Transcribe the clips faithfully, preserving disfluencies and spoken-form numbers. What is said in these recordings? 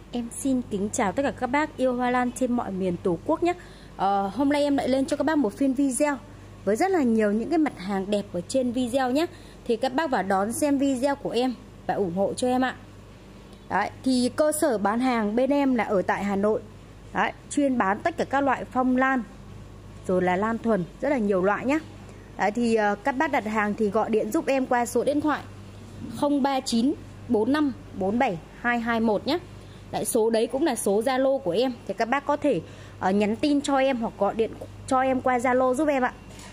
Em xin kính chào tất cả các bác yêu hoa lan trên mọi miền Tổ quốc nhé. ờ, Hôm nay em lại lên cho các bác một phiên video với rất là nhiều những cái mặt hàng đẹp ở trên video nhé. Thì các bác vào đón xem video của em và ủng hộ cho em ạ. Đấy, thì cơ sở bán hàng bên em là ở tại Hà Nội. Đấy, chuyên bán tất cả các loại phong lan, rồi là lan thuần, rất là nhiều loại nhé. Đấy, thì uh, các bác đặt hàng thì gọi điện giúp em qua số điện thoại không ba chín bốn năm bốn bảy hai hai một nhé. Đấy, số đấy cũng là số Zalo của em. Thì các bác có thể uh, nhắn tin cho em hoặc gọi điện cho em qua Zalo giúp em ạ.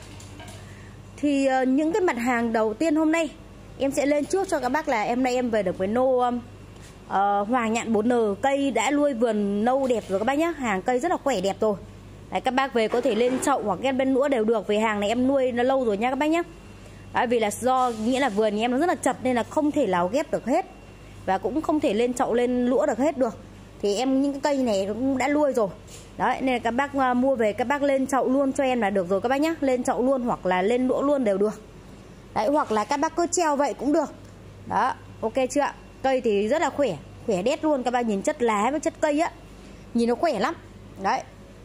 Thì uh, những cái mặt hàng đầu tiên hôm nay em sẽ lên trước cho các bác là em nay em về được với nô um, uh, Hoàng Nhạn bốn N. Cây đã nuôi vườn nâu đẹp rồi các bác nhé. Hàng cây rất là khỏe đẹp rồi. Đấy, các bác về có thể lên chậu hoặc ghép bên nũa đều được. Vì hàng này em nuôi nó lâu rồi nha các bác nhé. Đấy, vì là do nghĩa là vườn nhà em nó rất là chật nên là không thể nào ghép được hết và cũng không thể lên chậu lên lũa được hết được. Thì em những cái cây này cũng đã nuôi rồi. Đấy, nên là các bác uh, mua về các bác lên chậu luôn cho em là được rồi các bác nhé. Lên chậu luôn hoặc là lên lũa luôn đều được. Đấy, hoặc là các bác cứ treo vậy cũng được. Đó, ok chưa ạ? Cây thì rất là khỏe, khỏe đét luôn. Các bác nhìn chất lá với chất cây á, nhìn nó khỏe lắm. Đấy,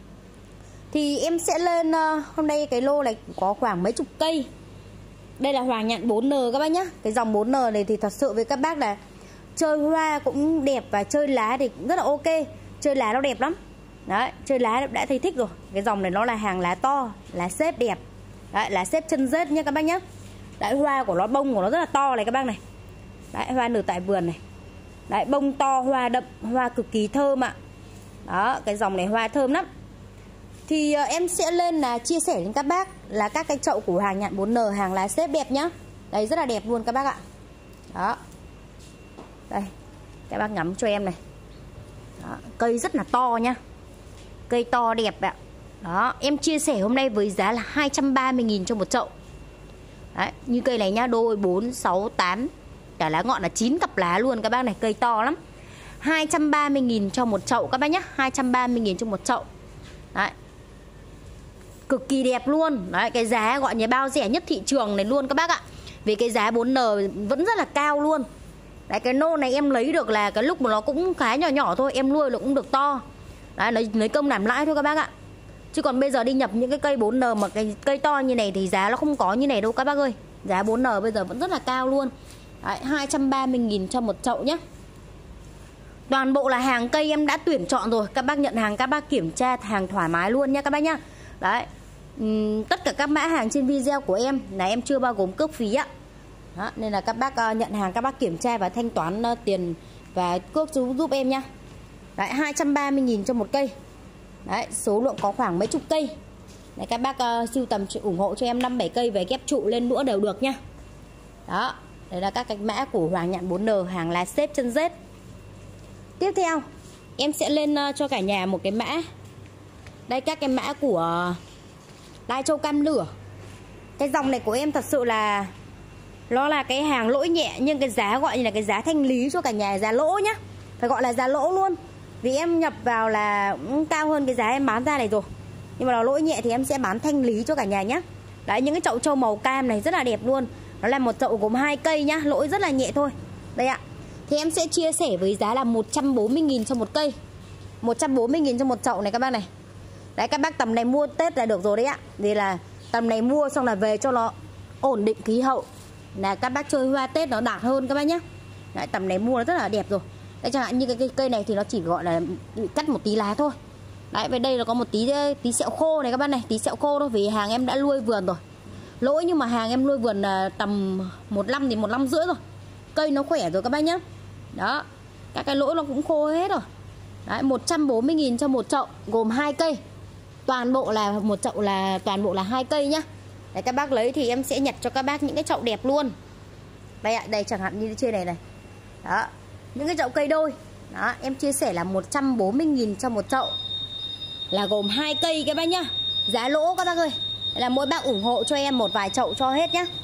thì em sẽ lên uh, hôm nay cái lô này có khoảng mấy chục cây. Đây là Hoàng Nhạn bốn N các bác nhá. Cái dòng bốn N này thì thật sự với các bác là chơi hoa cũng đẹp và chơi lá thì cũng rất là ok. Chơi lá nó đẹp lắm. Đấy, chơi lá đã thấy thích rồi. Cái dòng này nó là hàng lá to, lá xếp đẹp. Đấy, lá xếp chân rết nha các bác nhá. Đấy, hoa của nó, bông của nó rất là to này các bác này. Đấy, hoa nở tại vườn này. Đấy, bông to, hoa đậm, hoa cực kỳ thơm ạ. Đó, cái dòng này hoa thơm lắm. Thì uh, em sẽ lên là chia sẻ đến các bác là các cái chậu của Hoàng Nhạn bốn N, hàng lá xếp đẹp nhá. Đây rất là đẹp luôn các bác ạ. Đó. Đây, các bác ngắm cho em này. Đó, cây rất là to nhá. Cây to đẹp ạ. Đó, em chia sẻ hôm nay với giá là hai trăm ba mươi nghìn cho một chậu. Đấy, như cây này nhá, đôi bốn, sáu, tám, cả lá ngọn là chín cặp lá luôn các bác này, cây to lắm. hai trăm ba mươi nghìn cho một chậu các bác nhá, hai trăm ba mươi nghìn cho một chậu. Đấy, cực kỳ đẹp luôn. Đấy, cái giá gọi như bao rẻ nhất thị trường này luôn các bác ạ. Vì cái giá bốn N vẫn rất là cao luôn. Đấy, cái nô này em lấy được là cái lúc mà nó cũng khá nhỏ nhỏ thôi, em nuôi nó cũng được to. Đấy, lấy, lấy công làm lãi thôi các bác ạ. Chứ còn bây giờ đi nhập những cái cây bốn N mà cái cây to như này thì giá nó không có như này đâu các bác ơi. Giá bốn N bây giờ vẫn rất là cao luôn. Đấy, hai trăm ba mươi nghìn cho một chậu nhé. Toàn bộ là hàng cây em đã tuyển chọn rồi. Các bác nhận hàng các bác kiểm tra hàng thoải mái luôn nha các bác nhá. Đấy, uhm, tất cả các mã hàng trên video của em là em chưa bao gồm cước phí ạ. Đó, nên là các bác uh, nhận hàng các bác kiểm tra và thanh toán uh, tiền và cước giúp, giúp em nha. Đấy, hai trăm ba mươi nghìn cho một cây. Đấy, số lượng có khoảng mấy chục cây. Đấy, các bác uh, sưu tầm ủng hộ cho em năm bảy cây về ghép trụ lên đũa đều được nha. Đó, đây là các cái mã của Hoàng Nhạn bốn N, hàng lá xếp chân rết. Tiếp theo em sẽ lên uh, cho cả nhà một cái mã. Đây, các cái mã của Lai Châu Cam Lửa. Cái dòng này của em thật sự là nó là cái hàng lỗi nhẹ, nhưng cái giá gọi như là cái giá thanh lý cho cả nhà, giá lỗ nhá. Phải gọi là giá lỗ luôn. Vì em nhập vào là cũng cao hơn cái giá em bán ra này rồi. Nhưng mà nó lỗi nhẹ thì em sẽ bán thanh lý cho cả nhà nhá. Đấy, những cái chậu trâu màu cam này rất là đẹp luôn. Nó là một chậu gồm hai cây nhá, lỗi rất là nhẹ thôi. Đây ạ. Thì em sẽ chia sẻ với giá là một trăm bốn mươi nghìn cho một cây. một trăm bốn mươi nghìn cho một chậu này các bác này. Đấy, các bác tầm này mua Tết là được rồi đấy ạ. Vì là tầm này mua xong là về cho nó ổn định khí hậu, là các bác chơi hoa Tết nó đạt hơn các bác nhé. Đấy, tầm này mua nó rất là đẹp rồi. Đấy, chẳng hạn như cái cây, cây này thì nó chỉ gọi là bị cắt một tí lá thôi. Đấy, với đây là có một tí tí sẹo khô này các bác này, tí sẹo khô thôi vì hàng em đã nuôi vườn rồi. Lỗi nhưng mà hàng em nuôi vườn là tầm một năm thì một năm rưỡi rồi. Cây nó khỏe rồi các bác nhé. Đó, các cái lỗi nó cũng khô hết rồi. Đấy, một trăm bốn mươi nghìn cho một chậu gồm hai cây. Toàn bộ là một chậu là toàn bộ là hai cây nhá. Đấy, các bác lấy thì em sẽ nhặt cho các bác những cái chậu đẹp luôn. Đây ạ, đây chẳng hạn như trên này này. Đó, những cái chậu cây đôi. Đó, em chia sẻ là một trăm bốn mươi nghìn cho một chậu. Là gồm hai cây các bác nhá. Giá lỗ các bác ơi. Đây là mỗi bác ủng hộ cho em một vài chậu cho hết nhá.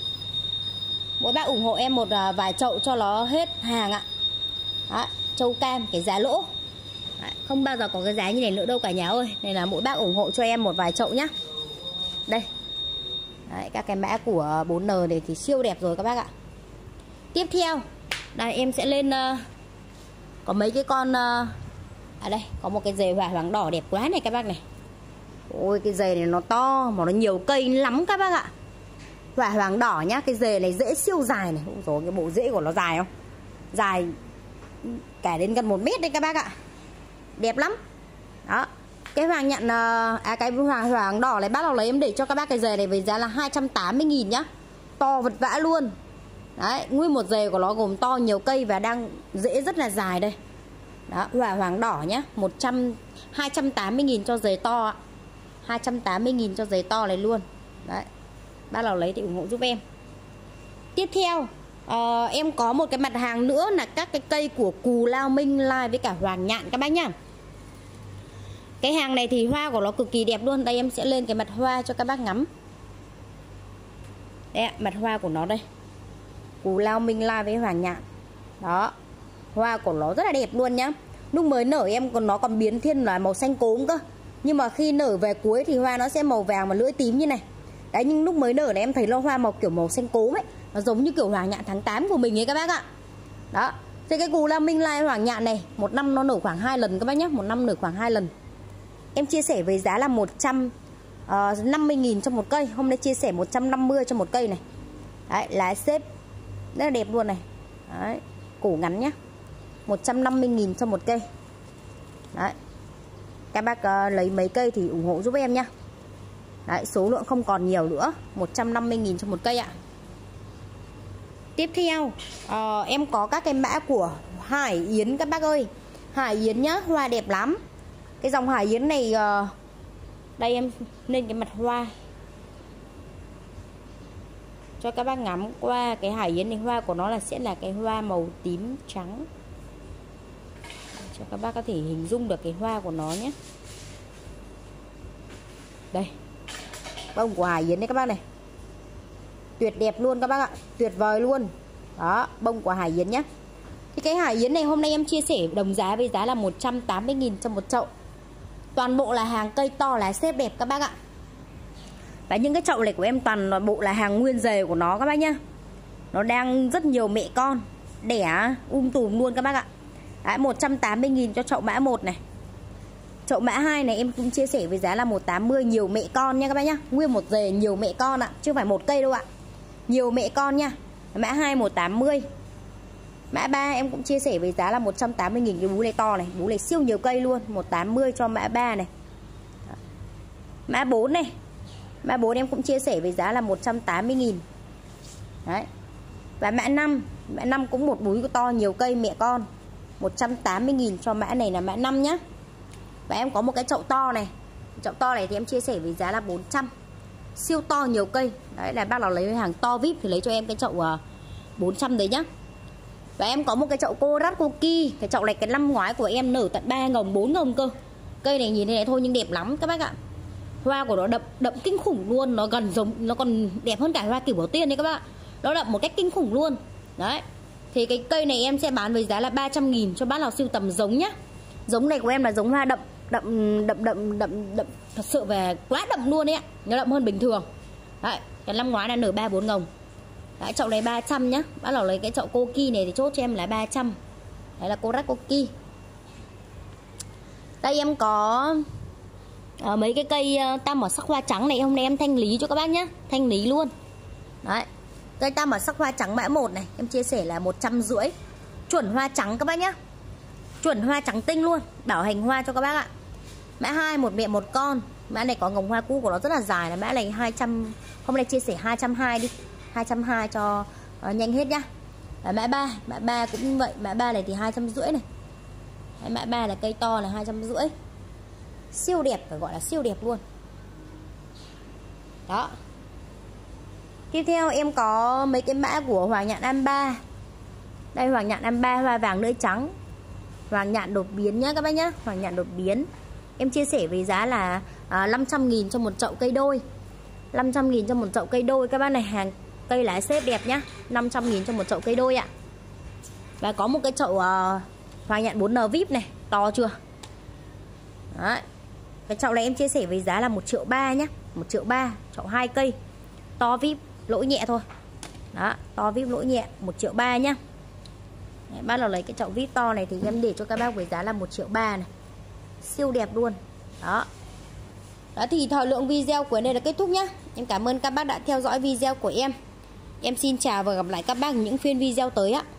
Mỗi bác ủng hộ em một vài chậu cho nó hết hàng ạ. Đó, châu cam cái giá lỗ. Đấy, không bao giờ có cái giá như này nữa đâu cả nhà ơi. Nên là mỗi bác ủng hộ cho em một vài chậu nhá. Đây. Đấy, các cái mã của bốn N này thì siêu đẹp rồi các bác ạ. Tiếp theo, đây em sẽ lên uh, Có mấy cái con uh... À đây, có một cái dề hỏa hoàng đỏ đẹp quá này các bác này. Ôi cái dề này nó to mà nó nhiều cây lắm các bác ạ. Hỏa hoàng đỏ nhá, cái dề này rễ siêu dài này. Ôi dồi, cái bộ rễ của nó dài không? Dài cả đến gần một mét đấy các bác ạ. Đẹp lắm. Đó. Cái hoàng nhạn à cái hoàng hoàng đỏ này bác nào lấy em để cho các bác cái dề này với giá là hai trăm tám mươi nghìn nhá. To vật vã luôn. Đấy, nguyên một dề của nó gồm to nhiều cây và đang rễ rất là dài đây. Đó, hỏa hoàng đỏ nhá, một trăm hai trăm tám mươi nghìn cho dề to ạ. hai trăm tám mươi nghìn cho dề to này luôn. Đấy. Bác nào lấy thì ủng hộ giúp em. Tiếp theo, uh, em có một cái mặt hàng nữa là các cái cây của Cù Lao Minh Lai với cả hoàng nhạn các bác nhá. Cái hàng này thì hoa của nó cực kỳ đẹp luôn. Đây em sẽ lên cái mặt hoa cho các bác ngắm. Đây ạ, mặt hoa của nó đây. Cù Lao Minh Lai với hoàng nhạn. Đó. Hoa của nó rất là đẹp luôn nhá. Lúc mới nở em còn nó còn biến thiên là màu xanh cốm cơ. Nhưng mà khi nở về cuối thì hoa nó sẽ màu vàng và lưỡi tím như này. Đấy, nhưng lúc mới nở này em thấy nó hoa màu kiểu màu xanh cốm ấy. Nó giống như kiểu hoàng nhạn tháng tám của mình ấy các bác ạ. Đó. Thế cái Cù Lao Minh Lai hoàng nhạn này, một năm nó nở khoảng hai lần các bác nhé. Một năm nở khoảng hai lần. Em chia sẻ với giá là một trăm năm mươi nghìn cho một cây. Hôm nay chia sẻ một trăm năm mươi cho một cây này. Đấy, lá xếp rất là đẹp luôn này. Đấy, cổ ngắn nhá. một trăm năm mươi nghìn cho một cây. Đấy. Các bác uh, lấy mấy cây thì ủng hộ giúp em nhá. Đấy, số lượng không còn nhiều nữa. một trăm năm mươi nghìn cho một cây ạ. Tiếp theo uh, em có các cái mã của Hải Yến các bác ơi. Hải Yến nhá, hoa đẹp lắm. Cái dòng Hải Yến này uh, đây em lên cái mặt hoa cho các bác ngắm qua. Cái Hải Yến này hoa của nó là sẽ là cái hoa màu tím trắng, cho các bác có thể hình dung được cái hoa của nó nhé. Đây, bông của Hải Yến đấy các bác này. Tuyệt đẹp luôn các bác ạ, tuyệt vời luôn. Đó, bông của Hải Yến nhé. Thì cái Hải Yến này hôm nay em chia sẻ đồng giá với giá là một trăm tám mươi nghìn cho một chậu. Toàn bộ là hàng cây to lá xếp đẹp các bác ạ. Và những cái chậu này của em toàn bộ là hàng nguyên dề của nó các bác nhá. Nó đang rất nhiều mẹ con đẻ um tùm luôn các bác ạ. Đấy, một trăm tám mươi nghìn cho chậu mã một này. Chậu mã hai này em cũng chia sẻ với giá là một trăm tám mươi, nhiều mẹ con nha các bác nhá. Nguyên một dề nhiều mẹ con ạ, chứ không phải một cây đâu ạ. Nhiều mẹ con nha. Mã hai một trăm tám mươi. Mã ba em cũng chia sẻ với giá là một trăm tám mươi nghìn. Cái bú này to này, bú này siêu nhiều cây luôn. Một trăm tám mươi cho mã ba này. Mã bốn này. Mã bốn em cũng chia sẻ với giá là một trăm tám mươi nghìn. Đấy. Và mã năm. Mã năm cũng một búi to nhiều cây mẹ con, một trăm tám mươi nghìn cho mã này là mã năm nhá. Và em có một cái chậu to này. Chậu to này thì em chia sẻ với giá là bốn trăm. Siêu to nhiều cây. Đấy là bác nào lấy hàng to vê i pê thì lấy cho em cái chậu uh, bốn trăm đấy nhá. Và em có một cái chậu Korat Koki. Cái chậu này cái năm ngoái của em nở tận ba ngồng, bốn ngồng cơ. Cây này nhìn thế này thôi nhưng đẹp lắm các bác ạ. Hoa của nó đậm đậm kinh khủng luôn. Nó gần giống, nó còn đẹp hơn cả hoa Kiểu Bảo Tiên đấy các bác ạ. Nó đậm một cách kinh khủng luôn. Đấy. Thì cái cây này em sẽ bán với giá là ba trăm nghìn cho bác nào sưu tầm giống nhá. Giống này của em là giống hoa đậm Đậm đậm đậm đậm đậm thật sự về quá đậm luôn đấy ạ. Nó đậm hơn bình thường. Đấy, cái năm ngoái là nở ba bốn ngồng. Đấy, chậu này ba trăm nhá. Bác nào lấy cái chậu Koki này thì chốt cho em là ba trăm. Đấy là Korat Koki. Đây em có à, mấy cái cây uh, tam ở sắc hoa trắng này. Hôm nay em thanh lý cho các bác nhá. Thanh lý luôn. Đấy, cây tam ở sắc hoa trắng mã một này em chia sẻ là một trăm rưỡi. Chuẩn hoa trắng các bác nhá. Chuẩn hoa trắng tinh luôn. Bảo hành hoa cho các bác ạ. Mã hai một mẹ một con. Mã này có ngồng hoa cũ của nó rất là dài là mã này hai trăm. Hôm nay chia sẻ hai trăm hai mươi đi. hai trăm hai mươi cho uh, nhanh hết nhá. Và mã ba, mã ba cũng vậy. Mã ba này thì hai trăm rưỡi này. Đấy, mã ba là cây to là hai trăm rưỡi. Siêu đẹp, phải gọi là siêu đẹp luôn. Đó. Tiếp theo em có mấy cái mã của Hoàng Nhạn Amba. Đây Hoàng Nhạn Amba hoa vàng lưỡi trắng. Hoàng Nhạn đột biến nhá các bác nhá. Hoàng Nhạn đột biến. Em chia sẻ với giá là à, năm trăm nghìn cho một chậu cây đôi. năm trăm nghìn cho một chậu cây đôi. Các bác này hàng cây lá xếp đẹp nhá. năm trăm nghìn cho một chậu cây đôi ạ. Và có một cái chậu uh, Hoàng Nhạn bốn N vê i pê này. To chưa? Đấy. Cái chậu này em chia sẻ với giá là một triệu ba nhá. một triệu ba. Chậu hai cây. To vê i pê. Lỗi nhẹ thôi. Đó. To vê i pê lỗi nhẹ. một triệu ba nhá. Đấy, bác nào lấy cái chậu vít to này thì em để cho các bác với giá là một triệu ba này. Siêu đẹp luôn. Đó. Đó thì thời lượng video của đây là kết thúc nhá. Em cảm ơn các bác đã theo dõi video của em. Em xin chào và gặp lại các bác ở những phiên video tới ạ.